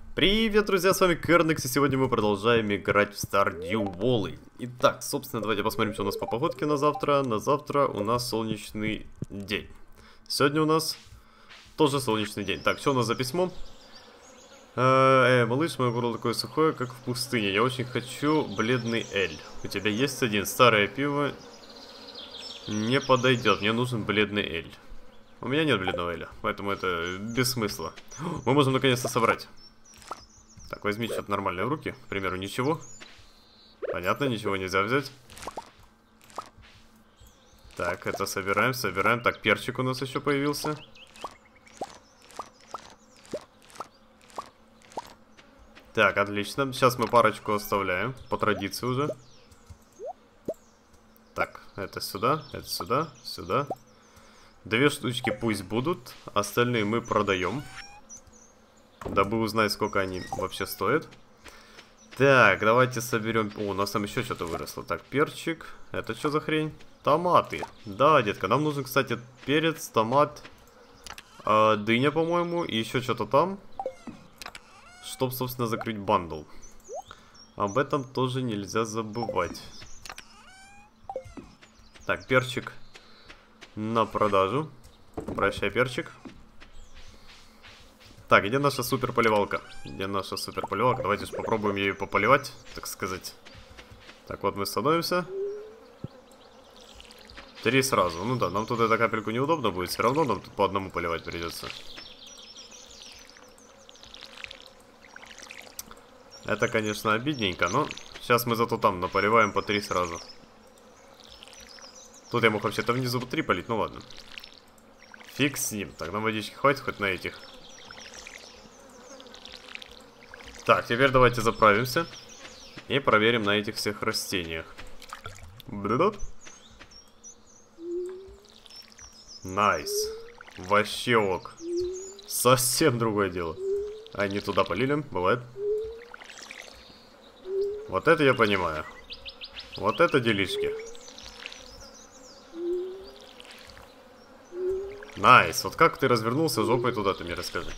Привет, друзья, с вами Кернекс, и сегодня мы продолжаем играть в Stardew Valley. Итак, собственно, давайте посмотрим, что у нас по погодке на завтра. На завтра у нас солнечный день. Сегодня у нас тоже солнечный день. Так, что у нас за письмо? Малыш, мое горло такое сухое, как в пустыне. Я очень хочу бледный эль. У тебя есть один? Старое пиво не подойдет. Мне нужен бледный эль. У меня нет бледного эля, поэтому это без смысла. Мы можем наконец-то собрать. Так, возьми что-то нормальное в руки. К примеру, ничего. Понятно, ничего нельзя взять. Так, это собираем, собираем. Так, перчик у нас еще появился. Так, отлично. Сейчас мы парочку оставляем. По традиции уже. Так, это сюда, сюда. 2 штучки пусть будут. Остальные мы продаем. Дабы узнать, сколько они вообще стоят. Так, давайте соберем... О, у нас там еще что-то выросло. Так, перчик. Это что за хрень? Томаты. Да, детка, нам нужен, кстати, перец, томат, дыня, по-моему, и еще что-то там. Чтоб, собственно, закрыть бандл. Об этом тоже нельзя забывать. Так, перчик на продажу. Прощай, перчик. Так, где наша супер поливалка? Где наша супер поливалка? Давайте же попробуем ее пополивать, так сказать. Так, вот мы становимся. 3 сразу. Ну да, нам тут эта капельку неудобно будет. Все равно нам тут по одному поливать придется. Это, конечно, обидненько, но сейчас мы зато там наполиваем по 3 сразу. Тут я мог вообще-то внизу 3 полить, ну ладно. Фиг с ним. Так, нам водички хватит хоть на этих. Так, теперь давайте заправимся и проверим на этих всех растениях. Блюд. Найс. Вообще ок. Совсем другое дело. А не туда полили, бывает. Вот это я понимаю. Вот это делишки. Найс. Вот как ты развернулся жопой туда, ты мне расскажи.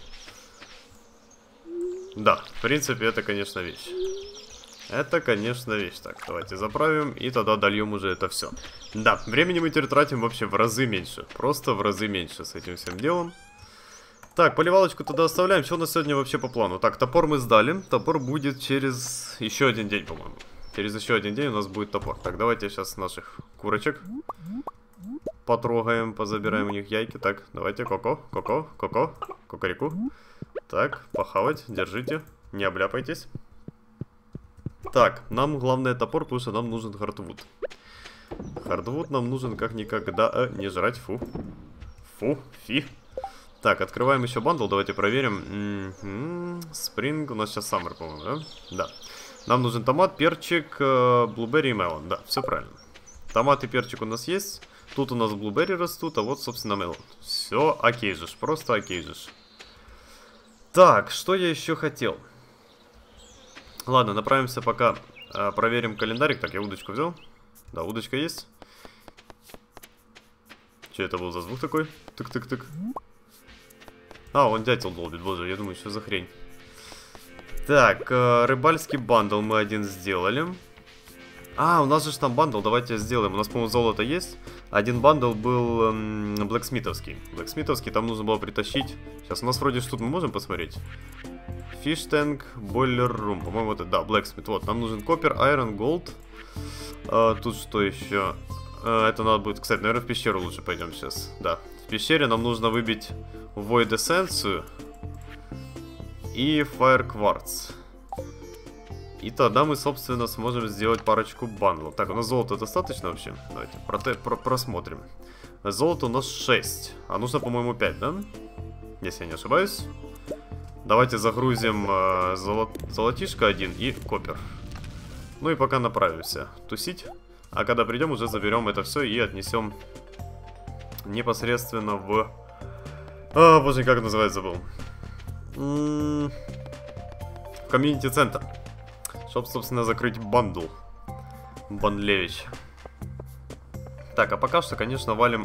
Да, в принципе, это, конечно, вещь. Это, конечно, вещь. Так, давайте заправим, и тогда дольем уже это все. Да, времени мы теперь тратим вообще в разы меньше. Просто в разы меньше с этим всем делом. Так, поливалочку туда оставляем. Что у нас сегодня вообще по плану? Так, топор мы сдали. Топор будет через еще один день, по-моему. Через еще один день у нас будет топор. Так, давайте сейчас наших курочек потрогаем, позабираем у них яйки. Так, давайте, кукареку. Так, похавать, держите, не обляпайтесь. Так, нам главное топор, потому что нам нужен хардвуд. Хардвуд нам нужен как никогда. Не жрать, фу. Фи. Так, открываем еще бандл, давайте проверим. Спринг, у нас сейчас саммер, по-моему, да? Да. Нам нужен томат, перчик, блуберри и мелон. Да, все правильно. Томат и перчик у нас есть. Тут у нас блуберри растут, а вот, собственно, мелон. Все окей же, просто окей же. Так, что я еще хотел? Ладно, направимся пока, проверим календарик. Так, я удочку взял. Да, удочка есть. Что это был за звук такой? Тык-тык-тык. А, он дятел долбит, боже, я думаю, что за хрень. Так, рыбальский бандл мы один сделали. А, у нас же там бандл, давайте сделаем. У нас, по-моему, золото есть. Один бандл был блэксмитовский. Блэксмитовский там нужно было притащить. Сейчас у нас вроде что-то мы можем посмотреть. Fish Tank, Boiler Room. По-моему, это, да, Blacksmith. Вот, нам нужен Copper, Iron, Gold. Тут что еще? Это надо будет, кстати, наверное, в пещеру лучше пойдем сейчас. Да, в пещере нам нужно выбить Void эссенцию и Fire Quartz. И тогда мы, собственно, сможем сделать парочку бандлов. Так, у нас золота достаточно вообще? Давайте просмотрим. Золото у нас 6. А нужно, по-моему, 5, да? Если я не ошибаюсь. Давайте загрузим золотишко 1 и копер. Ну и пока направимся тусить. А когда придем, уже заберем это все и отнесем непосредственно в... боже, как называется, забыл. В комьюнити-центр. Чтоб, собственно, закрыть бандл. Бандлевич. Так, а пока что, конечно, валим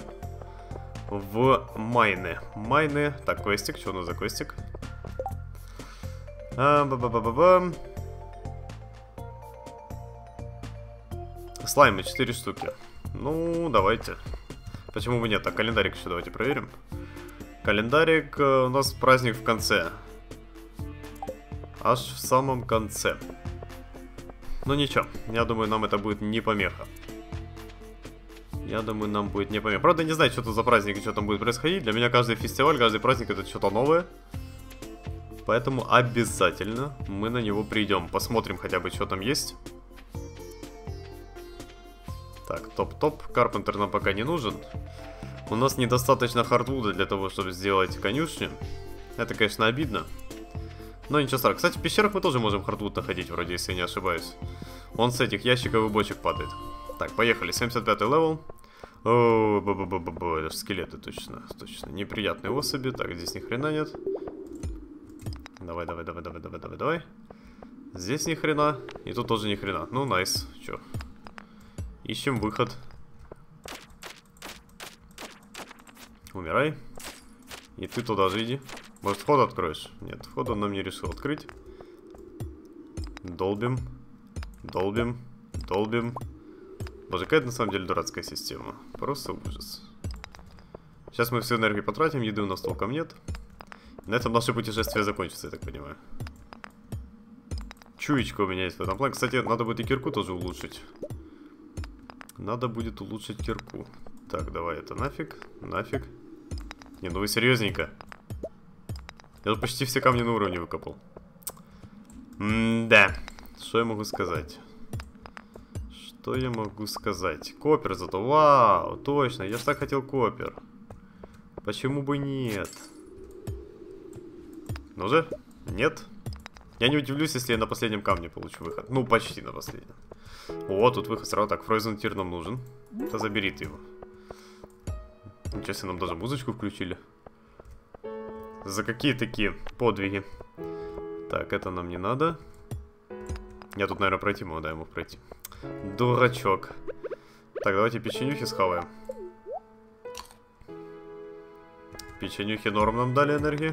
в майны. Майны. Так, квестик. Что у нас за квестик? Ба-ба-ба-ба-ба. Слаймы 4 штуки. Ну, давайте. Почему бы нет? Так, календарик еще давайте проверим. Календарик, у нас праздник в конце. Аж в самом конце. Ну ничего, я думаю, нам это будет не помеха. Я думаю, нам будет не помеха. Правда, не знаю, что это за праздник и что там будет происходить. Для меня каждый фестиваль, каждый праздник это что-то новое. Поэтому обязательно мы на него придем. Посмотрим хотя бы, что там есть. Так, топ-топ. Карпентер нам пока не нужен. У нас недостаточно хардвуда для того, чтобы сделать конюшню. Это, конечно, обидно. Но ничего страшного. Кстати, в пещерах мы тоже можем хардвуд находить, вроде, если я не ошибаюсь. Он с этих ящиков и бочек падает. Так, поехали. 75-й левел. О, бу-бу-бу-бу-бу. Это же скелеты, точно. Точно. Неприятные особи. Так, здесь ни хрена нет. Давай, давай, давай, давай, давай, давай, давай. Здесь ни хрена. И тут тоже ни хрена. Ну, найс. Чё? Ищем выход. Умирай. И ты туда же иди. Может, вход откроешь? Нет, вход он нам не решил открыть. Долбим. Долбим. Долбим. Боже, какая на самом деле дурацкая система. Просто ужас. Сейчас мы всю энергию потратим, еды у нас толком нет. На этом наше путешествие закончится, я так понимаю. Чуечка у меня есть в этом плане. Кстати, надо будет и кирку тоже улучшить. Надо будет улучшить кирку. Так, давай это нафиг. Нафиг. Не, ну вы серьезненько. Я же почти все камни на уровне выкопал. Да. Что я могу сказать? Что я могу сказать? Копер зато. Вау, точно. Я же так хотел копер. Почему бы нет? Ну же? Нет? Я не удивлюсь, если я на последнем камне получу выход. Ну, почти на последнем. О, тут выход сразу. Так, Frozen Tear нам нужен. Да забери ты его. Ничего себе, нам даже музычку включили. За какие такие подвиги? Так, это нам не надо. Я тут, наверное, пройти могу, да, я мог пройти. Дурачок. Так, давайте печенюхи схаваем. Печенюхи норм нам дали энергии.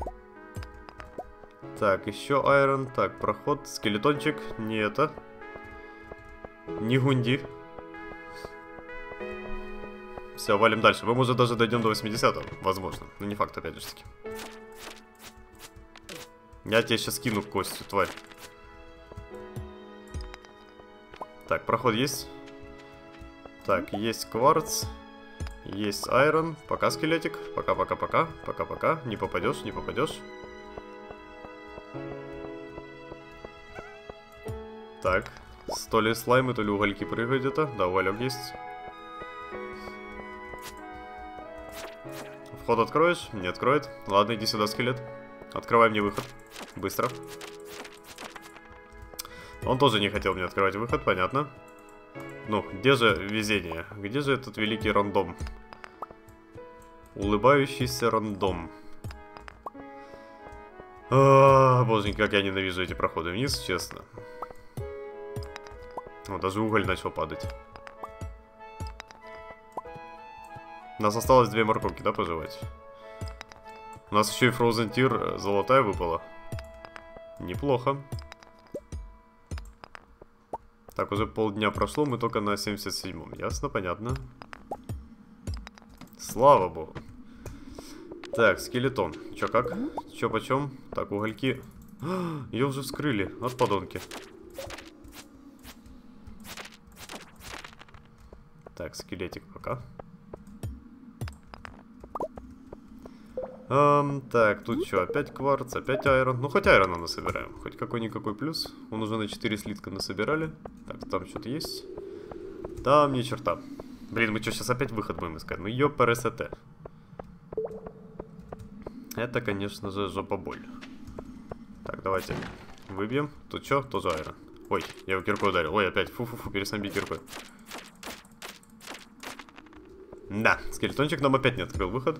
Так, еще айрон. Так, проход, скелетончик. Не это. Не гунди. Все, валим дальше. Мы, может, даже дойдем до 80-го. Возможно. Но не факт, опять же таки. Я тебе сейчас кину костью, тварь. Так, проход есть. Так, есть кварц. Есть айрон. Пока, скелетик. Пока-пока-пока. Пока-пока. Не попадешь, не попадешь. Так. То ли слаймы, то ли угольки прыгают где-то. Да, уголек есть. Вход откроешь? Не откроет. Ладно, иди сюда, скелет. Открывай мне выход. Быстро. Он тоже не хотел мне открывать выход, понятно. Ну, где же везение? Где же этот великий рандом? Улыбающийся рандом. Боженька, как я ненавижу эти проходы вниз, честно. О, даже уголь начал падать. У нас осталось 2 морковки, да, пожевать? У нас еще и Frozen Tear золотая выпала. Неплохо. Так, уже полдня прошло, мы только на 77-м. Ясно, понятно. Слава богу. Так, скелетон. Чё как? Чё почем? Так, угольки. Ее уже вскрыли. От подонки. Так, скелетик пока. Так, тут что, опять кварц, опять айрон. Ну, хоть айрона насобираем. Хоть какой-никакой плюс. Он уже на 4 слитка насобирали. Так, там что-то есть. Там ни черта. Блин, мы что, сейчас опять выход будем искать? Ну, ёпрст. Это, конечно же, жопа-боль. Так, давайте выбьем. Тут что? Тоже айрон. Ой, я его киркой ударил. Ой, опять. Фу-фу-фу, перестань бить киркой. Да, скелетончик нам опять не открыл выход.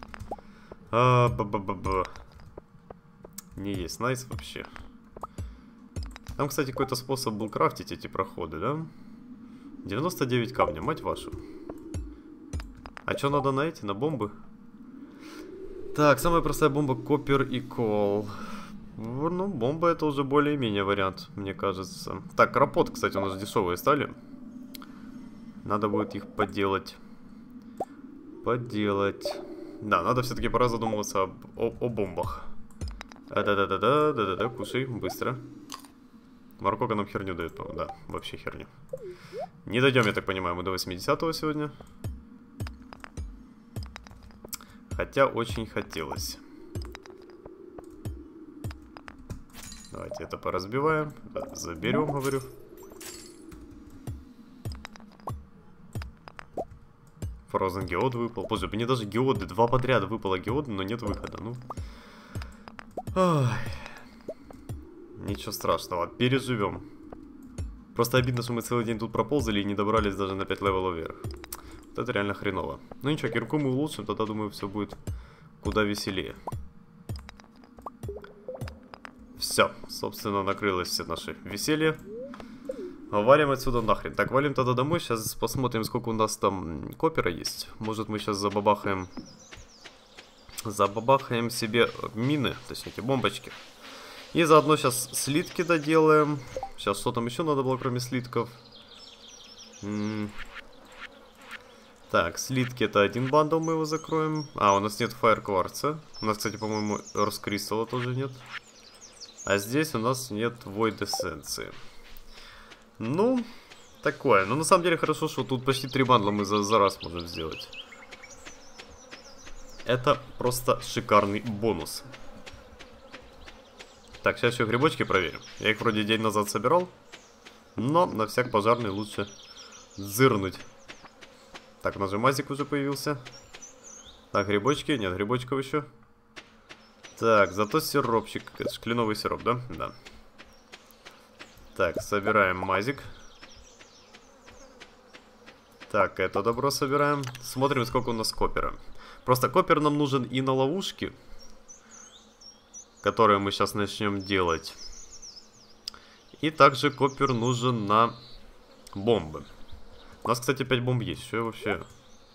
Не есть найс вообще. Там, кстати, какой-то способ был крафтить эти проходы, да? 99 камня, мать вашу. А что надо на эти, на бомбы? Так, самая простая бомба Копер и Кол. Ну, бомба это уже более-менее вариант, мне кажется. Так, рапот, кстати, у нас дешевые стали. Надо будет их поделать. Да, надо все-таки пора задумываться о бомбах. Да-да-да-да-да, кушай, быстро. Морковка нам херню дает, по-моему, да, вообще херню. Не дойдем, я так понимаю, мы до 80-го сегодня. Хотя очень хотелось. Давайте это поразбиваем. Заберем, говорю. Frozen геод выпал. Боже, мне даже геоды, 2 подряда выпало геоды, но нет выхода. Ну. Ой. Ничего страшного, переживем. Просто обидно, что мы целый день тут проползали и не добрались даже на 5 левелов вверх. Вот это реально хреново. Ну ничего, кирку мы улучшим, тогда, думаю, все будет куда веселее. Все, собственно, накрылось все наши веселье. Валим отсюда нахрен. Так, валим тогда домой. Сейчас посмотрим, сколько у нас там копера есть. Может, мы сейчас забабахаем себе мины, точнее, бомбочки. И заодно сейчас слитки доделаем. Сейчас что там еще надо было, кроме слитков? Так, слитки это один бандл, мы его закроем. А, у нас нет фаер кварца. У нас, кстати, по-моему, Эрс Кристалла тоже нет. А здесь у нас нет Void эссенции. Ну, такое. Но на самом деле хорошо, что тут почти 3 бандла мы за раз можем сделать. Это просто шикарный бонус. Так, сейчас еще грибочки проверим. Я их вроде день назад собирал. Но на всяк пожарный лучше зырнуть. Так, у нас же мазик уже появился. Так, грибочки. Нет, грибочков еще. Так, зато сиропчик. Это же кленовый сироп, да? Да. Так, собираем мазик. Так, это добро собираем. Смотрим, сколько у нас копера. Просто копер нам нужен и на ловушки, которые мы сейчас начнем делать. И также копер нужен на бомбы. У нас, кстати, 5 бомб есть. Что я вообще...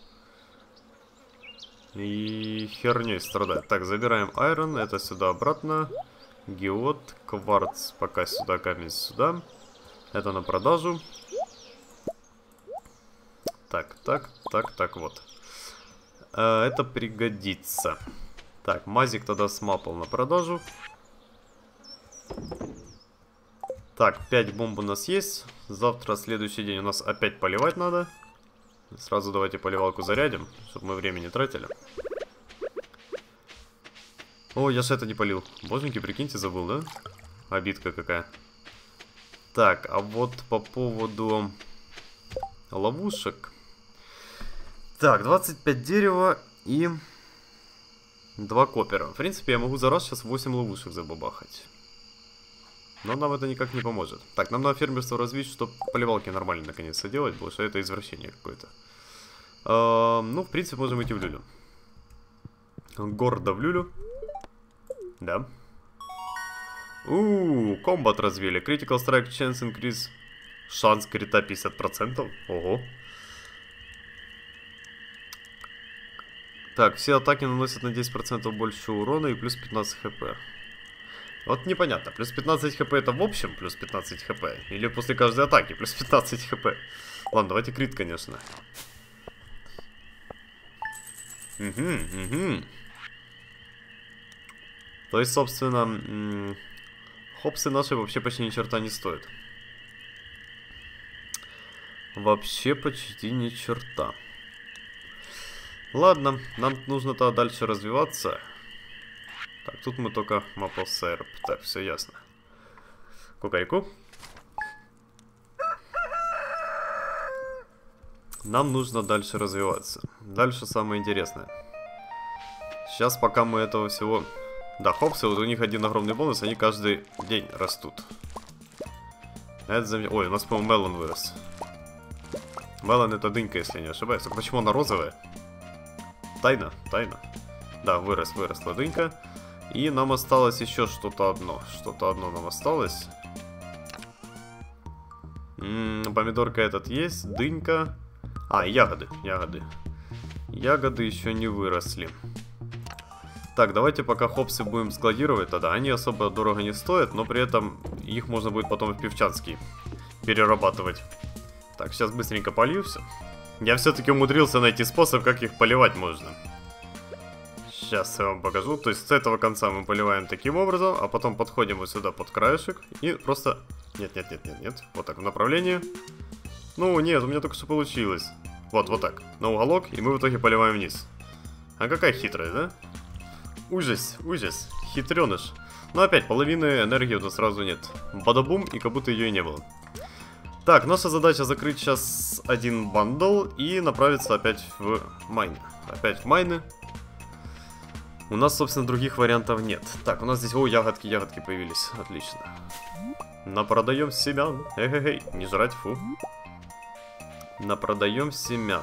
И херней страдает. Так, забираем айрон. Это сюда обратно. Геод, кварц. Пока сюда, камень сюда. Это на продажу. Так, вот. Это пригодится. Так, мазик тогда смапал на продажу. Так, 5 бомб у нас есть. Завтра, следующий день, у нас опять поливать надо. Сразу давайте поливалку зарядим, чтобы мы время не тратили. О, я же это не полил. Боженьки, прикиньте, забыл, да? Обидка какая. Так, а вот по поводу ловушек. Так, 25 дерева и 2 копера. В принципе, я могу за раз сейчас 8 ловушек забабахать. Но нам это никак не поможет. Так, нам надо фермерство развить, чтобы поливалки нормально наконец-то делать, потому что это извращение какое-то. Ну, в принципе, можем идти в люлю. Гордо в люлю. Да. Комбат развили. Critical Strike Chance Increase. Шанс крита 50%. Ого. Так, все атаки наносят на 10% больше урона и плюс 15 хп. Вот непонятно, плюс 15 хп это в общем плюс 15 хп? Или после каждой атаки плюс 15 хп? Ладно, давайте крит, конечно. Угу. То есть, собственно, хопсы наши вообще почти ни черта не стоят. Вообще почти ни черта. Ладно, нам нужно-то дальше развиваться. Так, тут мы только Maple Syrup. Так, все ясно. Кукареку. Нам нужно дальше развиваться. Дальше самое интересное. Сейчас, пока мы этого всего... Да, хопсы, вот у них один огромный бонус, они каждый день растут. Это Ой, у нас, по-моему, мелон вырос. Мелон это дынька, если не ошибаюсь. Только почему она розовая? Тайна. Да, выросла дынька. И нам осталось еще что-то одно. Что-то одно нам осталось. Помидорка этот есть, дынька. А, ягоды. Ягоды еще не выросли. Так, давайте пока хопсы будем складировать тогда. Они особо дорого не стоят, но при этом их можно будет потом в певчатский перерабатывать. Так, сейчас быстренько полью все. Я все-таки умудрился найти способ, как их поливать можно. Сейчас я вам покажу. То есть с этого конца мы поливаем таким образом, а потом подходим вот сюда под краешек и просто... Нет. Вот так в направлении. Ну, нет, у меня только что получилось. Вот так. На уголок, и мы в итоге поливаем вниз. А какая хитрая, да? Ужас. Хитреныш. Но опять, половины энергии у нас сразу нет. Бадабум, и как будто ее и не было. Так, наша задача закрыть сейчас один бандл и направиться опять в майны. Опять в майны. У нас, собственно, других вариантов нет. Так, у нас здесь, ягодки появились. Отлично. Напродаем семян. Эй, не жрать, фу. Напродаем семян.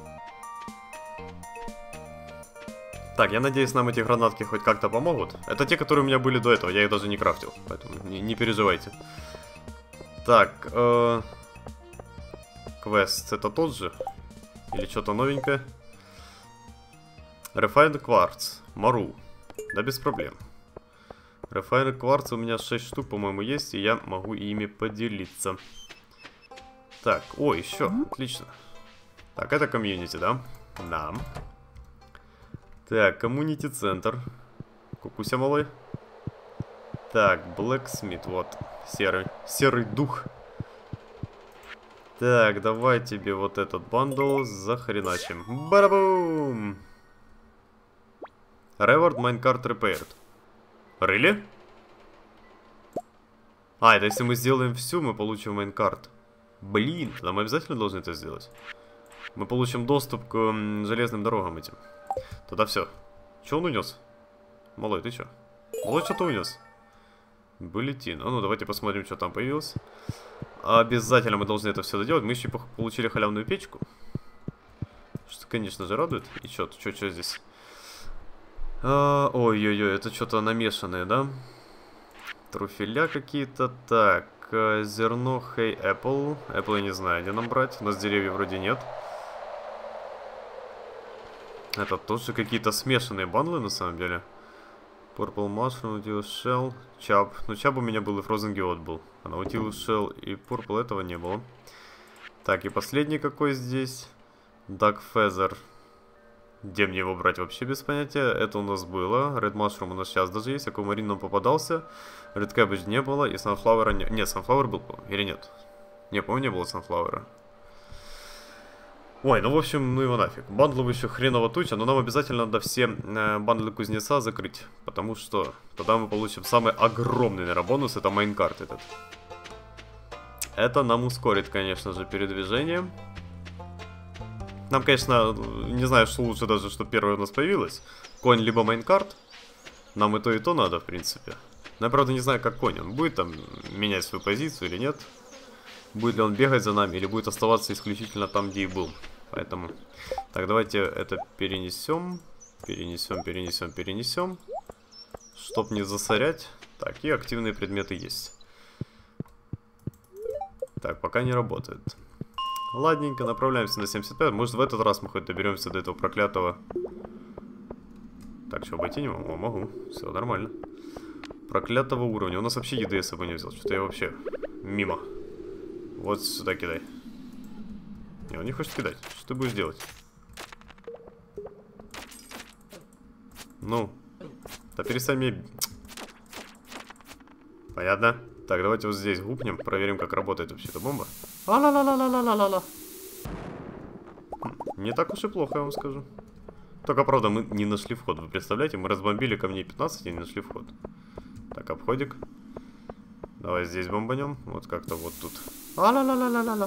Так, я надеюсь, нам эти гранатки хоть как-то помогут. Это те, которые у меня были до этого, я их даже не крафтил, поэтому не переживайте. Так, квест это тот же? Или что-то новенькое? Refined Quartz, Мару. Да без проблем. Refined Quartz у меня 6 штук, по-моему, есть, и я могу ими поделиться. Так, о, еще, отлично. Так, это комьюнити, да? Да. Так, коммунити-центр. Кукуся малой. Так, Blacksmith, вот. Серый дух. Так, давай тебе вот этот бандл захреначим. Барабум! Reward Minecart Repaired. Really? А, это если мы сделаем всю, мы получим майнкарт. Блин, тогда мы обязательно должны это сделать. Мы получим доступ к железным дорогам этим. Тогда все. Че он унес? Малой, ты че? Малой что-то унес. Буллетин. А ну давайте посмотрим, что там появилось. Обязательно мы должны это все доделать. Мы еще получили халявную печку. Что, конечно же, радует. И что здесь? Ой-ой-ой, это что-то намешанное, да? Труфеля какие-то. Так, зерно, хей, Apple. Apple я не знаю, где нам брать. У нас деревьев вроде нет. Это тоже какие-то смешанные бандлы на самом деле. Purple Mushroom, Nautilus Shell, Chub. Ну, Chub у меня был и Frozen Geode был. А Nautilus Shell и Purple этого не было. Так, и последний какой здесь? Dark Feather. Где мне его брать вообще без понятия? Это у нас было. Red Mushroom у нас сейчас даже есть. Аквамарин нам попадался. Red Cabbage не было. И Sunflower не... Нет, Sunflower был, или нет? Не, по-моему, не было Sunflower. Ой, ну в общем, ну его нафиг. Бандлов еще хреново туча, но нам обязательно надо все бандлы кузнеца закрыть. Потому что тогда мы получим самый огромный, наверное, бонус. Это майнкарт этот. Это нам ускорит, конечно же, передвижение. Нам, конечно, не знаю, что лучше даже, что первое у нас появилось. Конь либо майнкарт. Нам и то надо, в принципе. Но я, правда, не знаю, как конь. Он будет там менять свою позицию или нет. Будет ли он бегать за нами, или будет оставаться исключительно там, где и был. Поэтому... Так, давайте это перенесем. Перенесем. Чтоб не засорять. Так, и активные предметы есть. Так, пока не работает. Ладненько, направляемся на 75. Может, в этот раз мы хоть доберемся до этого проклятого... Так, что, обойти не могу? О, могу. Все, нормально. Проклятого уровня. У нас вообще еды я с собой не взял. Что-то я вообще мимо. Вот сюда кидай. Не, он не хочет кидать. Что ты будешь делать? Ну. Да перестань мне... Понятно. Так, давайте вот здесь гупнем. Проверим, как работает вообще эта бомба. А-ла-ла-ла-ла-ла-ла-ла-ла. Не так уж и плохо, я вам скажу. Только, правда, мы не нашли вход. Вы представляете, мы разбомбили камней 15 и не нашли вход. Так, обходик. Давай здесь бомбанем. Вот как-то вот тут. А-ла-ла-ла-ла-ла-ла.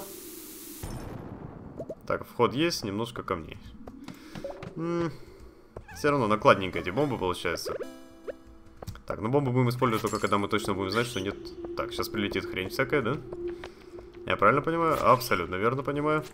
Так, вход есть, немножко камней. Все равно накладненько эти бомбы получаются. Так, ну бомбы будем использовать только когда мы точно будем знать, что нет... Так, сейчас прилетит хрень всякая, да? Я правильно понимаю? Абсолютно верно понимаю.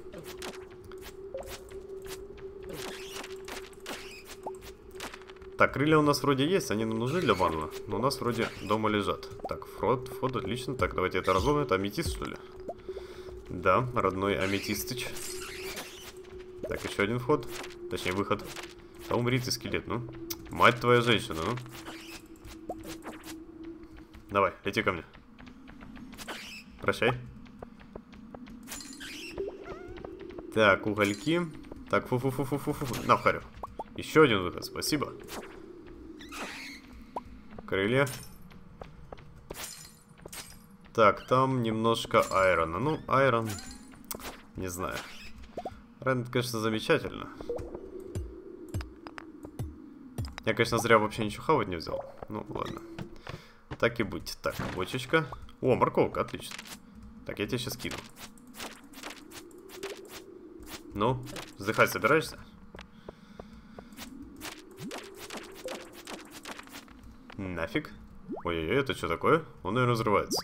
Так, крылья у нас вроде есть, они нам нужны для бандла, но у нас вроде дома лежат. Так, вход, отлично. Так, давайте это разломим. Это аметист, что ли? Да, родной аметистыч. Так, еще один вход. Точнее, выход. Да умри ты, скелет, ну. Мать твоя женщина, ну. Давай, лети ко мне. Прощай. Так, угольки. Так, фу-фу-фу-фу-фу-фу. На, вхарю. Еще один выход, спасибо. Крылья. Так, там немножко айрона. Ну, айрон... Не знаю. Айрон, конечно, замечательно. Я, конечно, зря вообще ничего хавать не взял. Ну, ладно. Так и быть. Так, бочечка. О, морковка, отлично. Так, я тебя сейчас кину. Ну, вздыхать собираешься? Нафиг. Ой-ой-ой, это что такое? Он, наверное, разрывается.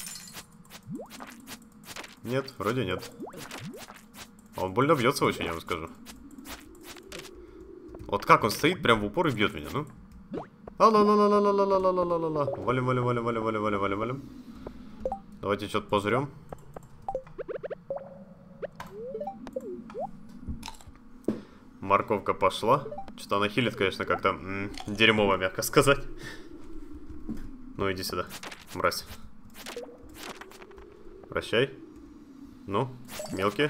Нет, вроде нет. Он больно бьется очень, я вам скажу. Вот как он стоит, прям в упор и бьет меня, ну. Ла-ла-ла-ла-ла-ла-ла-ла-ла-ла-ла. Валим, валим, валим, валим, валим, валим, валим, валим. Давайте что-то пожрем. Морковка пошла. Что-то она хилит, конечно, как-то дерьмово, мягко сказать. Ну, иди сюда, мразь. Прощай. Ну, мелкие.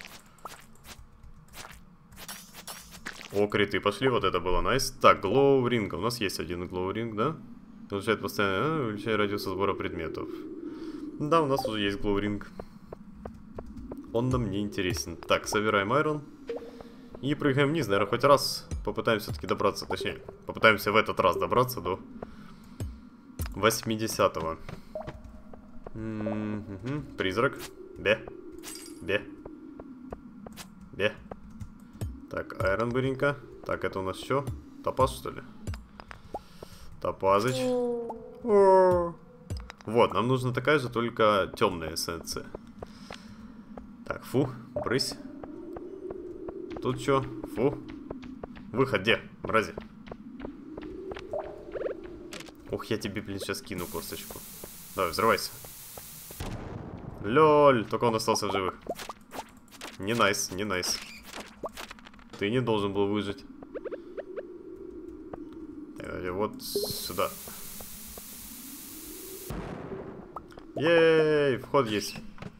О, криты пошли, вот это было найс. Так, глоу ринг. У нас есть один глоу ринг, да? Улучшает постоянно, увеличает радиус сбора предметов. Да, у нас уже есть глоу ринг. Он нам не интересен. Так, собираем айрон. И прыгаем вниз, наверное, хоть раз попытаемся все-таки добраться, точнее, попытаемся в этот раз добраться до 80-го. Призрак. Бе. Бе. Бе. Так, айрон быренько. Так, это у нас что? Топаз, что ли? Топазыч. Вот, нам нужна такая же, только темная эссенция. Так, фу, брысь. Тут что? Фу. Выход где? Мрази. Ух, я тебе, блин, сейчас кину косточку. Давай, взрывайся. Лёль, только он остался в живых. Не найс, не найс. Ты не должен был выжить. Вот сюда. Ей, вход есть.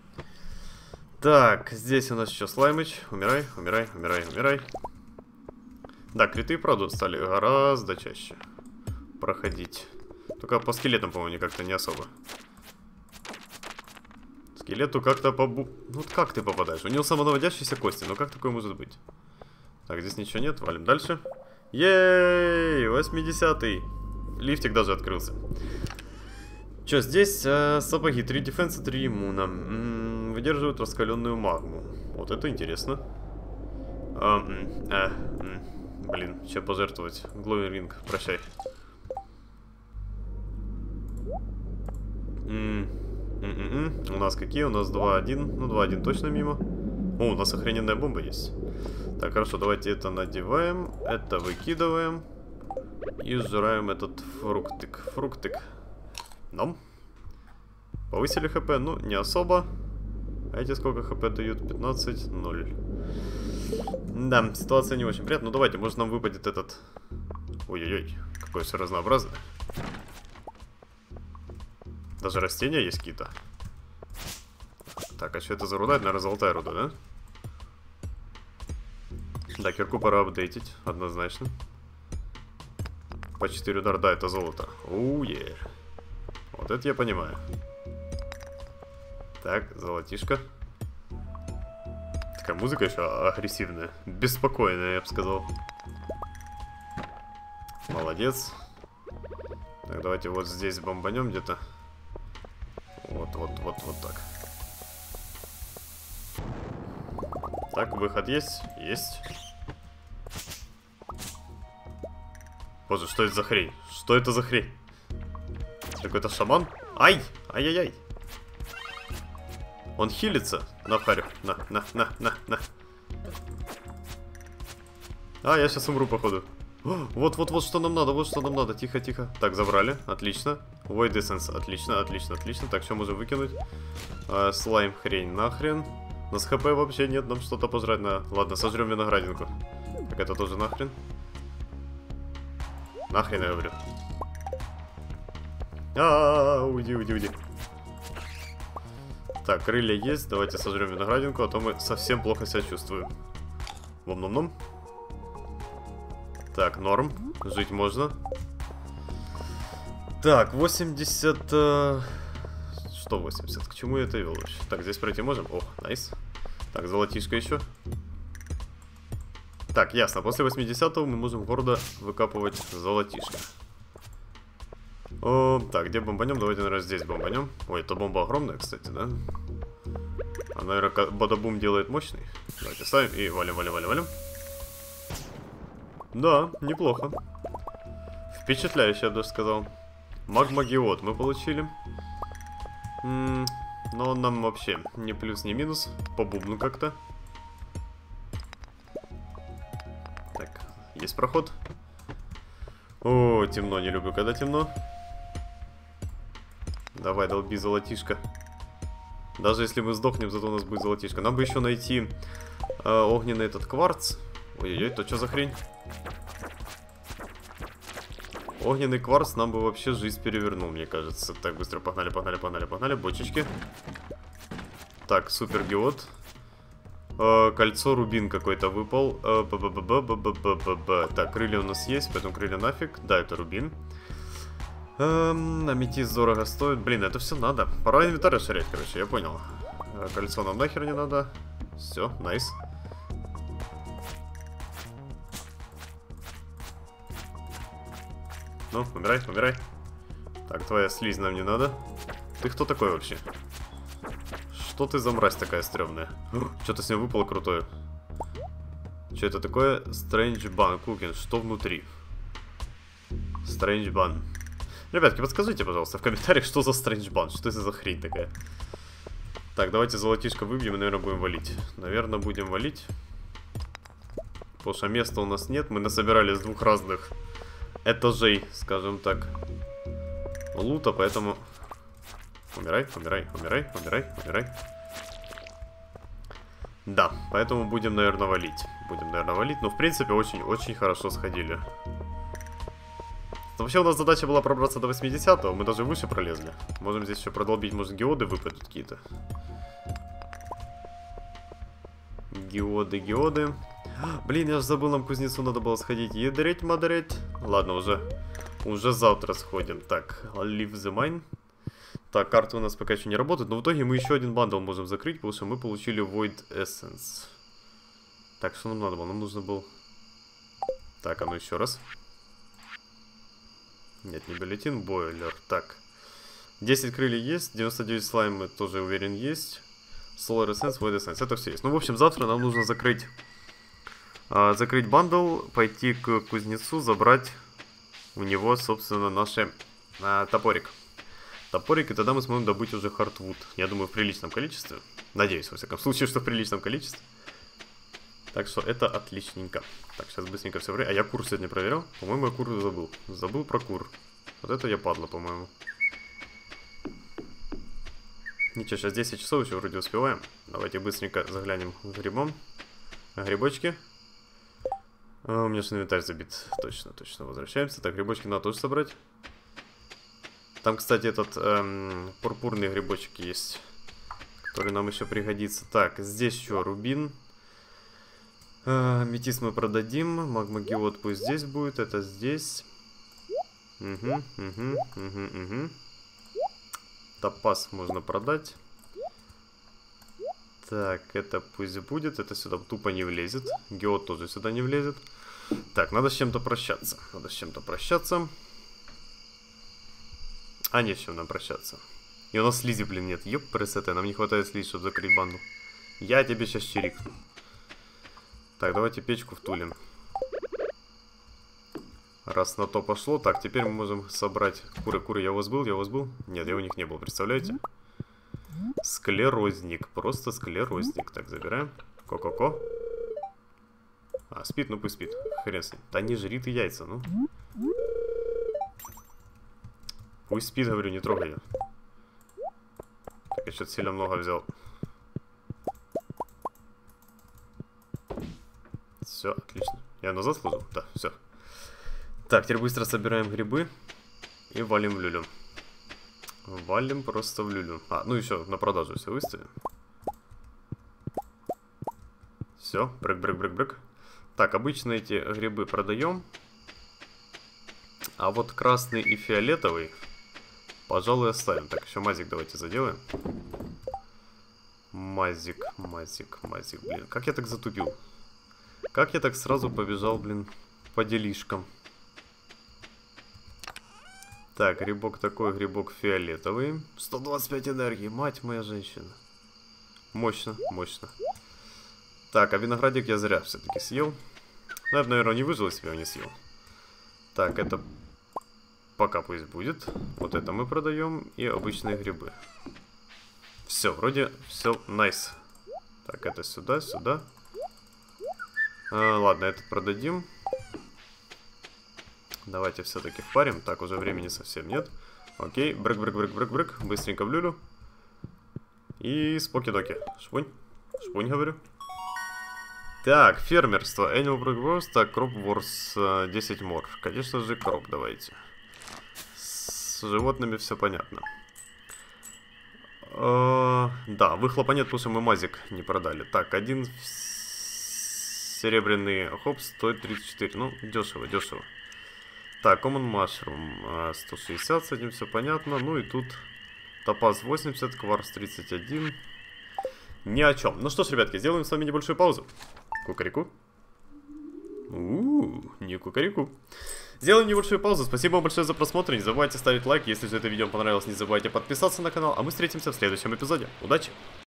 Так, здесь у нас еще слаймыч. Умирай, умирай, умирай, умирай. Да, криты, правда, стали гораздо чаще проходить. Только по скелетам, по-моему, как-то не особо. Скелету как-то Ну, вот как ты попадаешь? У него самонаводящиеся кости, ну как такое может быть? Так, здесь ничего нет, валим дальше. Ей, 80-й. Лифтик даже открылся. Что здесь? Сапоги, 3 дефенса, 3 иммуна. Выдерживают раскаленную магму. Вот это интересно. Блин, сейчас пожертвовать. Глоуинг ринг, прощай. У нас какие? У нас 2-1. Ну, 2-1 точно мимо. О, у нас охрененная бомба есть. Так, хорошо, давайте это надеваем. Это выкидываем. И сжираем этот фруктик. Фруктик. Нам. Повысили хп, ну, не особо. А эти сколько хп дают? 15, 0. Да, ситуация не очень приятная. Ну, давайте, может, нам выпадет этот... Ой-ой-ой, какое все разнообразное. Даже растения есть какие-то. Так, а что это за руда? Это, наверное, золотая руда, да? Да, кирку пора апдейтить, однозначно. По 4 удара, да, это золото. Уе. Вот это я понимаю. Так, золотишко. Такая музыка еще агрессивная. Беспокойная, я бы сказал. Молодец. Так, давайте вот здесь бомбанем где-то. Вот так. Так, выход есть? Есть. Боже, что это за хрень? Что это за хрень? Какой-то шаман? Ай! Ай-яй-яй! Он хилится. На, парю. На. А, я сейчас умру, походу. Вот что нам надо, вот что нам надо. Тихо. Так, забрали. Отлично. Void Essence. Отлично. Так, что можем выкинуть? Слайм, хрень, нахрен. У нас хп вообще нет, нам что-то пожрать надо. Ладно, сожрем виноградинку. Так, это тоже нахрен. Нахрен я говорю. Уйди, уйди, уйди. Так, крылья есть. Давайте сожрем виноградинку, а то мы совсем плохо себя чувствуем. Вом-ном-ном. Так, норм. Жить можно. Так, 80... Что 80? К чему я это вел вообще? Так, здесь пройти можем? О, найс. Так, золотишко еще. Так, ясно. После 80-го мы можем гордо выкапывать золотишко. О, так, где бомбанем? Давайте, наверное, здесь бомбанем. Ой, эта бомба огромная, кстати, да? А, наверное, бадабум делает мощный. Давайте ставим и валим, валим, валим, валим. Да, неплохо. Впечатляюще, я бы даже сказал. Магмагиот мы получили. Но он нам вообще не плюс, не минус. По бубну как-то. Так, есть проход. О, темно, не люблю, когда темно. Давай, долби золотишко. Даже если мы сдохнем, зато у нас будет золотишко. Нам бы еще найти огненный этот кварц. Ой-ой-ой, то что за хрень? Огненный кварц нам бы вообще жизнь перевернул, мне кажется. Так, быстро погнали, погнали, погнали, погнали. Бочечки. Так, супер геод. Кольцо рубин какой-то выпал. Так, крылья у нас есть, поэтому крылья нафиг. Да, это рубин. Аметист дорого стоит. Блин, это все надо. Пора инвентарь расширять, короче, я понял. Кольцо нам нахер не надо. Все, найс. Ну, умирай, умирай. Так, твоя слизь нам не надо. Ты кто такой вообще? Что ты за мразь такая стрёмная? Что-то с ним выпало крутое. Что это такое? Strange Bun Cooking. Что внутри? Strange Bun. Ребятки, подскажите, пожалуйста, в комментариях, что за Strange Bun. Что это за хрень такая? Так, давайте золотишко выбьем и, наверное, будем валить. Наверное, будем валить. Потому что места у нас нет. Мы насобирали с двух разных этажей, скажем так, лута, поэтому... Умирай, умирай, умирай, умирай, умирай. Да, поэтому будем, наверное, валить. Будем, наверное, валить. Но, в принципе, очень-очень хорошо сходили. Вообще, у нас задача была пробраться до 80-го. Мы даже выше пролезли. Можем здесь еще продолбить, может, геоды выпадут какие-то. Геоды, геоды. Блин, я же забыл, нам к кузнецу надо было сходить. Ядреть, мадреть. Ладно, уже завтра сходим. Так, leave the mine. Так, карта у нас пока еще не работает, но в итоге мы еще один бандл можем закрыть, потому что мы получили Void Essence. Так, что нам надо было? Нам нужно было... Так, а ну еще раз. Нет, не бюллетень, бойлер. Так, 10 крыльев есть, 99 слаймы тоже, уверен, есть. Solar Essence, Void Essence, это все есть. Ну, в общем, завтра нам нужно закрыть бандл, пойти к кузнецу, забрать у него, собственно, наш топорик. Топорик, и тогда мы сможем добыть уже хардвуд. Я думаю, в приличном количестве. Надеюсь, во всяком случае, что в приличном количестве. Так что это отличненько. Так, сейчас быстренько все время. А я кур сегодня проверял. По-моему, я кур забыл. Забыл про кур. Вот это я падла, по-моему. Ничего, сейчас 10 часов еще вроде успеваем. Давайте быстренько заглянем к грибам. Грибочки. У меня же инвентарь забит. Точно, точно. Возвращаемся. Так, грибочки надо тоже собрать. Там, кстати, этот пурпурный грибочек есть, который нам еще пригодится. Так, здесь еще рубин. Аметист мы продадим. Магмагиот пусть здесь будет. Это здесь. Угу. Топаз можно продать. Так, это пусть будет. Это сюда тупо не влезет. Геот тоже сюда не влезет. Так, надо с чем-то прощаться. Надо с чем-то прощаться. А не с чем нам прощаться. И у нас слизи, блин, нет. Ёп, пресете, нам не хватает слизи, чтобы закрыть банду. Я тебе сейчас чирикну. Так, давайте печку втулим. Раз на то пошло. Так, теперь мы можем собрать куры. Я у вас был? Я у вас был? Нет, я у них не был, представляете? Склерозник. Просто склерозник. Так, забираем. Ко-ко-ко. А, спит, ну пусть спит. Хрен с ним. Да не жри ты яйца, ну. Пусть спит, говорю, не трогай ее. Так, я что-то сильно много взял. Все, отлично. Я назад служу? Да, все. Так, теперь быстро собираем грибы и валим в люлю. Валим просто в люлю. А, ну еще на продажу все выставим. Все, брык. Так, обычно эти грибы продаем. А вот красный и фиолетовый, пожалуй, оставим. Так, еще мазик давайте заделаем. Мазик. Блин, как я так затупил? Как я так сразу побежал, блин, по делишкам? Так, грибок такой, грибок фиолетовый. 125 энергии, мать моя женщина. Мощно. Так, а виноградик я зря все-таки съел. Ну, я бы, наверное, не выжил, если бы я не съел. Так, это пока пусть будет. Вот это мы продаем. И обычные грибы. Все, вроде все найс. Так, это сюда. Ладно, этот продадим. Давайте все-таки впарим. Так, уже времени совсем нет. Окей, брык. Быстренько в люлю. И споки-доки. Шпунь, говорю. Так, фермерство. Annual Progress, так, Crop Wars 10 мор. Конечно же, кроп давайте. С животными все понятно. Да, выхлопа нет, потому что мы мазик не продали. Так, один серебряный хоп стоит 34. Ну, дешево. Так, Common Mushroom 160, с этим все понятно. Ну и тут топаз 80, кварц 31. Ни о чем. Ну что ж, ребятки, сделаем с вами небольшую паузу. Кукареку. Не кукареку. Сделаем небольшую паузу. Спасибо вам большое за просмотр. Не забывайте ставить лайк. Если же это видео понравилось, не забывайте подписаться на канал. А мы встретимся в следующем эпизоде. Удачи!